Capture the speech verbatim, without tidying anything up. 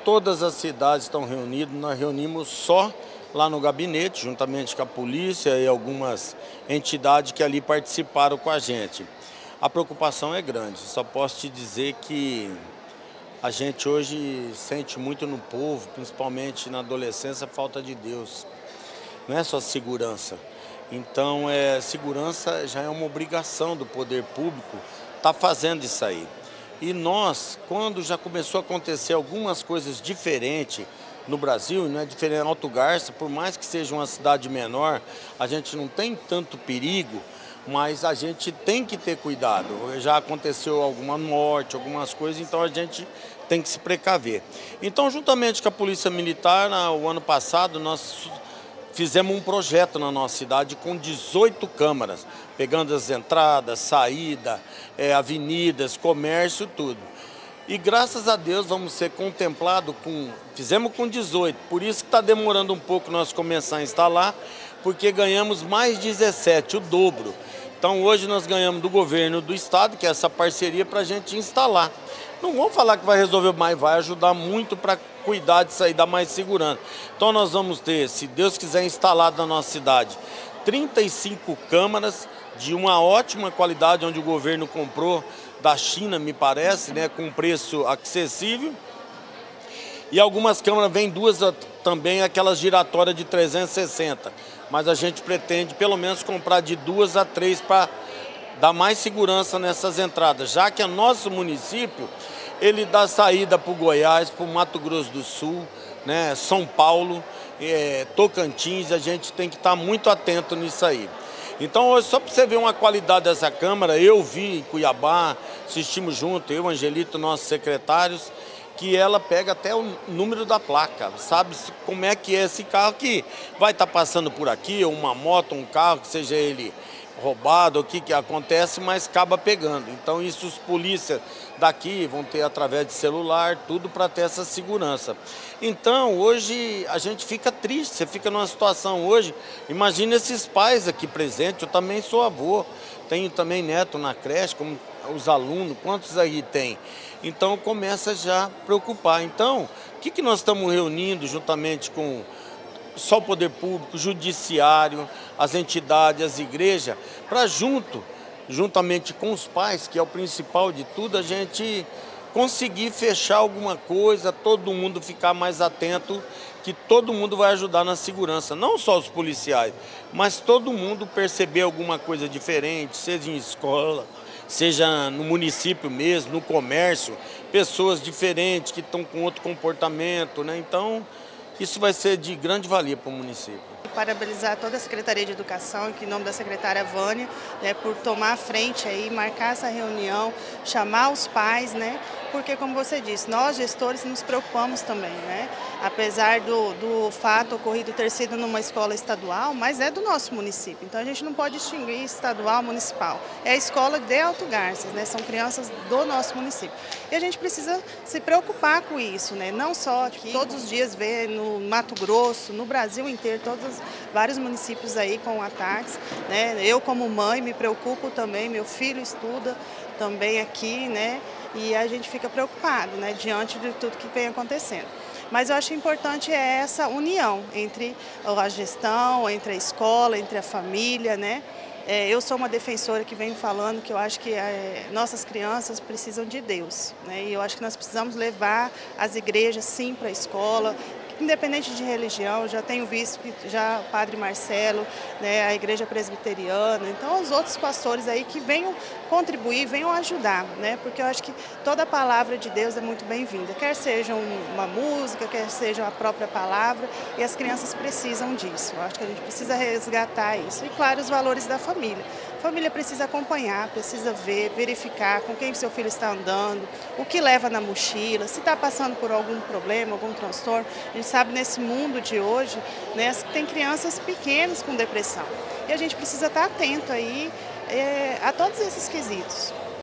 todas as cidades estão reunidas, nós reunimos só lá no gabinete, juntamente com a polícia e algumas entidades que ali participaram com a gente. A preocupação é grande, só posso te dizer que a gente hoje sente muito no povo, principalmente na adolescência, a falta de Deus. Não é só segurança. Então, é, segurança já é uma obrigação do poder público estar fazendo isso aí. E nós, quando já começou a acontecer algumas coisas diferentes no Brasil, não é diferente em Alto Garça, por mais que seja uma cidade menor, a gente não tem tanto perigo, mas a gente tem que ter cuidado. Já aconteceu alguma morte, algumas coisas, então a gente tem que se precaver. Então, juntamente com a Polícia Militar, o ano passado, nós fizemos um projeto na nossa cidade com dezoito câmaras, pegando as entradas, saída, é, avenidas, comércio, tudo. E graças a Deus vamos ser contemplados com... Fizemos com dezoito, por isso que está demorando um pouco nós começar a instalar, porque ganhamos mais dezessete, o dobro. Então hoje nós ganhamos do governo do estado, que é essa parceria para a gente instalar. Não vamos falar que vai resolver, mas vai ajudar muito para cuidar disso aí, dar mais segurança. Então nós vamos ter, se Deus quiser, instalado na nossa cidade, trinta e cinco câmaras de uma ótima qualidade, onde o governo comprou da China, me parece, né, com preço acessível. E algumas câmaras, vêm duas também, aquelas giratórias de trezentos e sessenta. Mas a gente pretende pelo menos comprar de duas a três para dar mais segurança nessas entradas, já que o nosso município, ele dá saída para o Goiás, para o Mato Grosso do Sul, né, São Paulo, é, Tocantins, a gente tem que estar muito atento nisso aí. Então, hoje, só para você ver uma qualidade dessa câmara, eu vi em Cuiabá, assistimos junto, eu, Angelito, nossos secretários, que ela pega até o número da placa, sabe como é que é esse carro que vai estar passando por aqui, ou uma moto, um carro, que seja ele roubado, o que que acontece, mas acaba pegando. Então isso os polícias daqui vão ter através de celular, tudo para ter essa segurança. Então hoje a gente fica triste, você fica numa situação hoje, imagina esses pais aqui presentes, eu também sou avô, tenho também neto na creche, como os alunos, quantos aí tem? Então começa já a preocupar. Então, o que que nós estamos reunindo juntamente com só o poder público, o judiciário, as entidades, as igrejas, para junto, juntamente com os pais, que é o principal de tudo, a gente conseguir fechar alguma coisa, todo mundo ficar mais atento, que todo mundo vai ajudar na segurança, não só os policiais, mas todo mundo perceber alguma coisa diferente, seja em escola, seja no município mesmo, no comércio, pessoas diferentes que estão com outro comportamento, né? Então, isso vai ser de grande valia para o município. Parabenizar toda a Secretaria de Educação, que em nome da secretária Vânia, né, por tomar a frente aí, marcar essa reunião, chamar os pais, né? Porque, como você disse, nós gestores nos preocupamos também, né? Apesar do, do fato ocorrido ter sido numa escola estadual, mas é do nosso município. Então a gente não pode distinguir estadual, municipal. É a escola de Alto Garças, né? São crianças do nosso município. E a gente precisa se preocupar com isso, né? Não só aqui, todos os dias ver no Mato Grosso, no Brasil inteiro, todos vários municípios aí com ataques, né? Eu como mãe me preocupo também, meu filho estuda também aqui, né? E a gente fica preocupado, né, diante de tudo que vem acontecendo. Mas eu acho importante é essa união entre a gestão, entre a escola, entre a família, né? É, eu sou uma defensora que venho falando que eu acho que é, nossas crianças precisam de Deus, né? E eu acho que nós precisamos levar as igrejas sim para a escola, independente de religião. Já tenho visto que já o Padre Marcelo, né, a Igreja Presbiteriana, então os outros pastores aí que venham contribuir, venham ajudar, né? Porque eu acho que toda a palavra de Deus é muito bem-vinda, quer seja uma música, quer seja a própria palavra, e as crianças precisam disso. Eu acho que a gente precisa resgatar isso. E claro, os valores da família. A família precisa acompanhar, precisa ver, verificar com quem seu filho está andando, o que leva na mochila, se está passando por algum problema, algum transtorno. A gente sabe nesse mundo de hoje, né, que tem crianças pequenas com depressão. E a gente precisa estar atento aí é, a todos esses quesitos.